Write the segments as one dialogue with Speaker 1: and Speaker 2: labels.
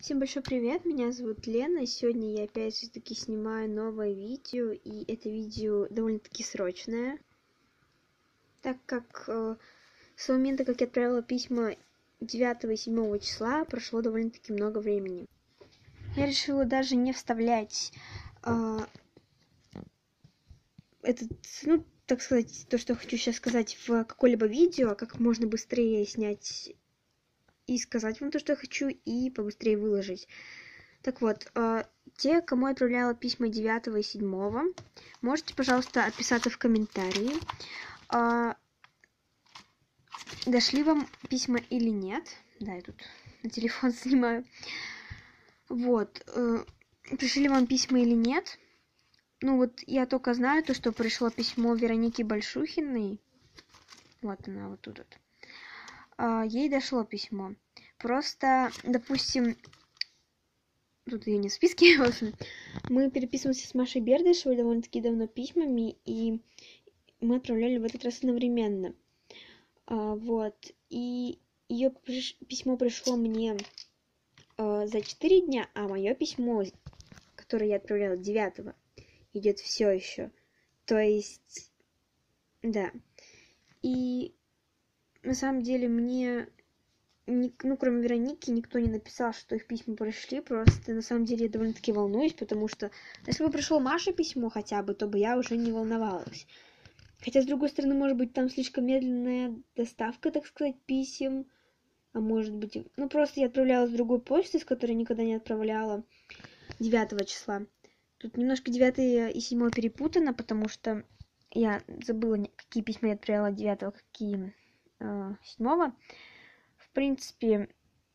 Speaker 1: Всем большой привет, меня зовут Лена, сегодня я опять же таки снимаю новое видео, и это видео довольно-таки срочное, так как с момента, как я отправила письма 9 и 7 числа, прошло довольно-таки много времени. Я решила даже не вставлять так сказать, то, что хочу сейчас сказать в какое-либо видео, а как можно быстрее снять и сказать вам то, что я хочу, и побыстрее выложить. Так вот, те, кому я отправляла письма 9 и 7, можете, пожалуйста, отписаться в комментарии, дошли вам письма или нет. Да, я тут на телефон снимаю. Вот, пришли вам письма или нет. Ну вот, я только знаю то, что пришло письмо Вероники Большухиной. Вот она, вот тут вот. Ей дошло письмо. Просто, допустим, тут я не в списке, в общем, мы переписываемся с Машей Бердышевой довольно-таки давно письмами, и мы отправляли в этот раз одновременно. Вот, и ее письмо пришло мне за 4 дня, а мое письмо, которое я отправляла 9, идет все еще. То есть, да. И на самом деле мне... кроме Вероники, никто не написал, что их письма пришли. Просто, на самом деле, я довольно-таки волнуюсь, потому что если бы пришло Маше письмо хотя бы, то бы я уже не волновалась. Хотя, с другой стороны, может быть, там слишком медленная доставка, так сказать, писем. А может быть... Ну, просто я отправляла с другой почты, с которой никогда не отправляла 9 числа. Тут немножко 9 и 7 перепутано, потому что я забыла, какие письма я отправляла 9, какие 7. В принципе,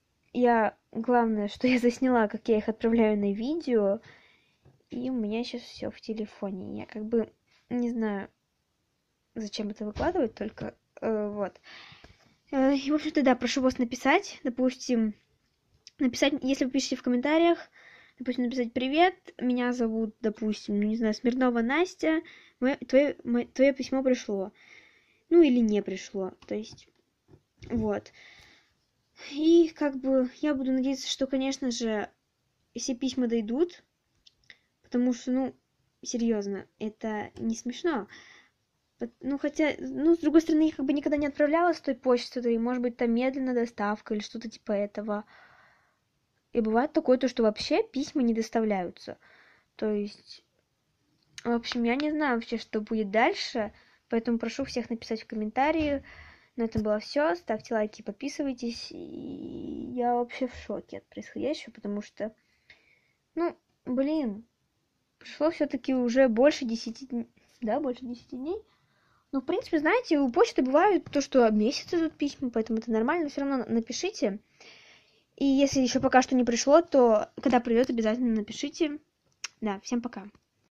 Speaker 1: главное, что я засняла, как я их отправляю на видео, и у меня сейчас все в телефоне. Я как бы не знаю, зачем это выкладывать, только вот. И, в общем-то, да, прошу вас написать, допустим, если вы пишете в комментариях, допустим, написать: «Привет, меня зовут, допустим, не знаю, Смирнова Настя, твое письмо пришло». Ну, или не пришло, то есть, вот. И как бы я буду надеяться, что, конечно же, все письма дойдут, потому что, серьезно, это не смешно. Ну, хотя, с другой стороны, я как бы никогда не отправляла с той почты, и, может быть, там медленная доставка или что-то типа этого. И бывает такое, то, что вообще письма не доставляются. То есть, в общем, я не знаю вообще, что будет дальше, поэтому прошу всех написать в комментарии. На этом было все. Ставьте лайки, подписывайтесь. И я вообще в шоке от происходящего, потому что, прошло все-таки уже больше 10 дней. Да, больше 10 дней. В принципе, знаете, у почты бывают то, что месяц идут письма, поэтому это нормально. Все равно напишите. И если еще пока что не пришло, то когда придет, обязательно напишите. Да, всем пока.